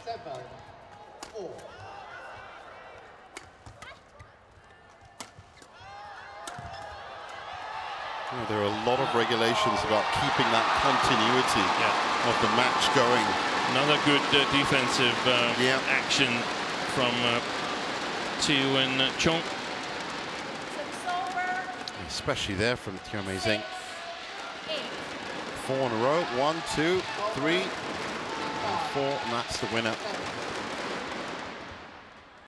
7-4. There are a lot of regulations about keeping that continuity of the match going. Another good defensive action from Tu and Chong. Especially there from Tianmei Zheng. 4 in a row. 1, 2, 3, and 4, and that's the winner.